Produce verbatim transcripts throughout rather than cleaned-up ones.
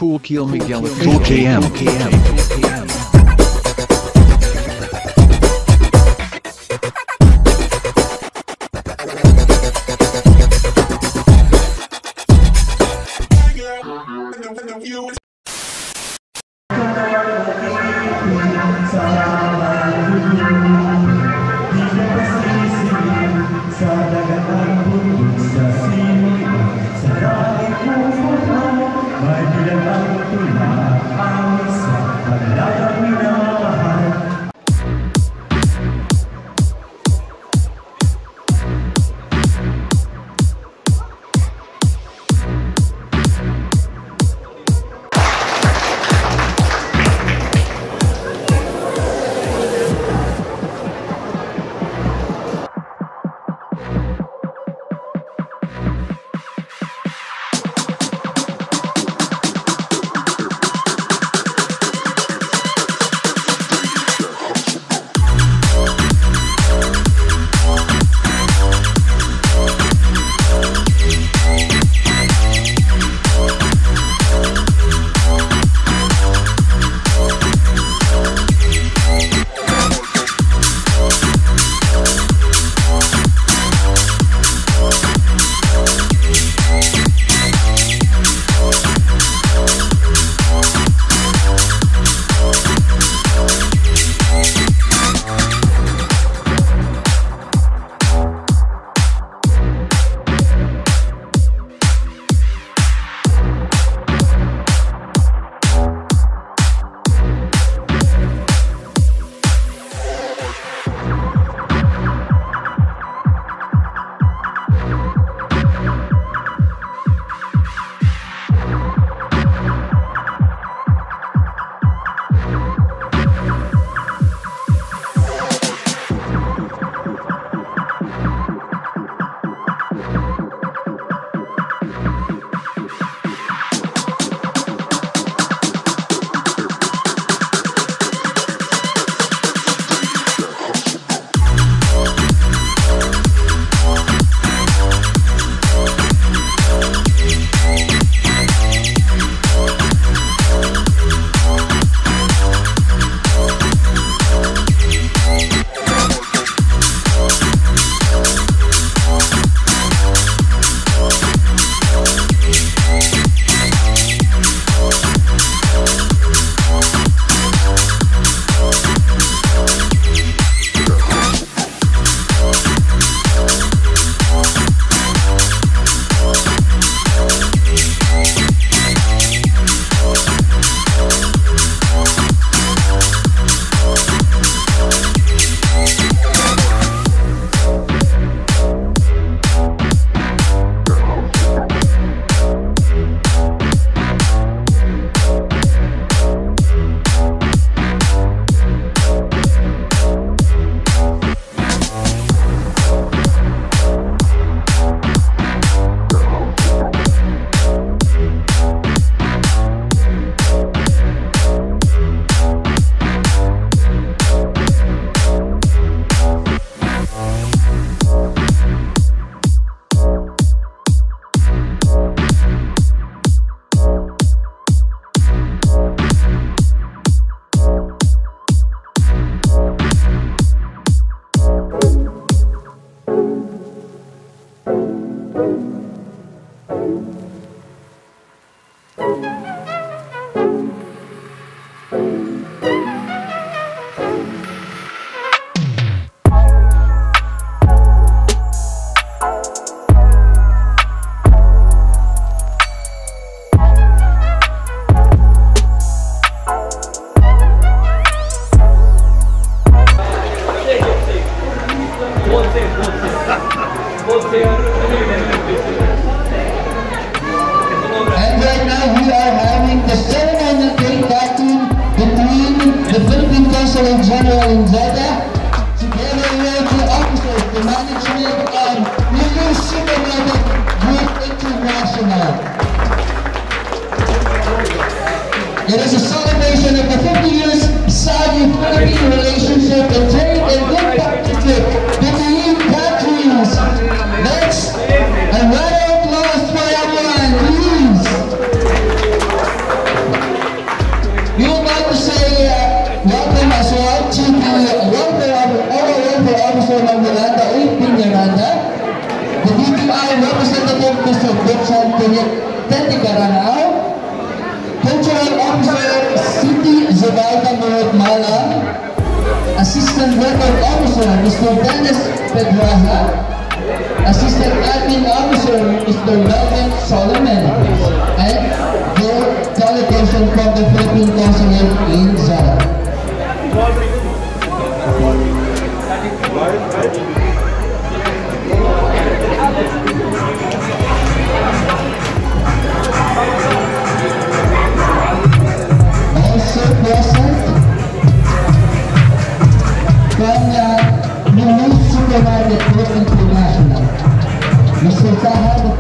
Cool Kill Miguel Cool K M. K M. And right now we are having the ceremonial cake cutting between the Philippine Consul General in Jeddah together with the officers, the management of LuLu HyperMarket Group International. It is a celebration of the fifty years Saudi-Philippine relationship and trade and good partnership between countries. Next, a round of applause for everyone, please. Unit thirty Karanao. Cultural Officer, City Jeddah Road, Malang. Assistant Record Officer, Mister Dennis Pedraza. Assistant Admin Officer, Mister Melvin Solomon. And the delegation from the Philippine Consulate in Jeddah. Also present from the LuLu HyperMarket Group International, Mister Sahab.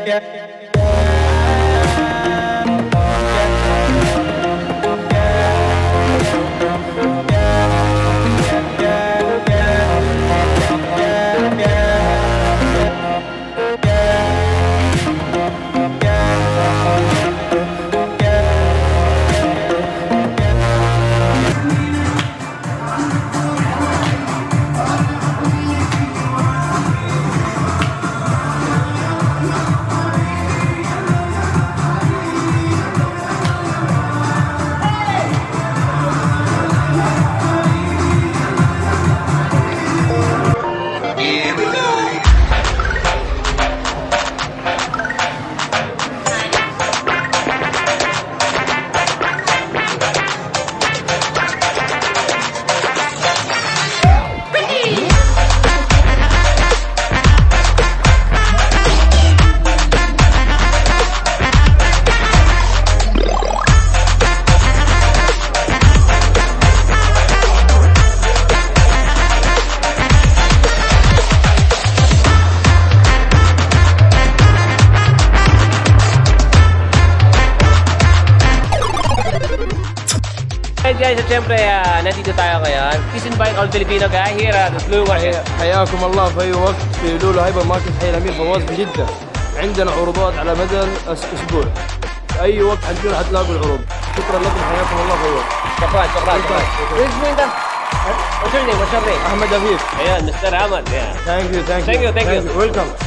Guys, at syempre, uh, nandito tayo ngayon. Please invite all Filipino guys here at LuLu HyperMarket. حياكم الله في أي وقت في لولو هايبر ماركت حي الأمير فواز في جدة. عندنا عروضات على مدى الأسبوع. في أي وقت حتجونا حتلاقوا العروض. شكرا لكم حياكم الله في وقت. شكرا شكرا شكرا. Where's me the? What's your name? What's your name? أحمد أفيف. Ayan, Mister Ahmad. Yeah. Thank you, thank you. Thank you, thank you. Welcome.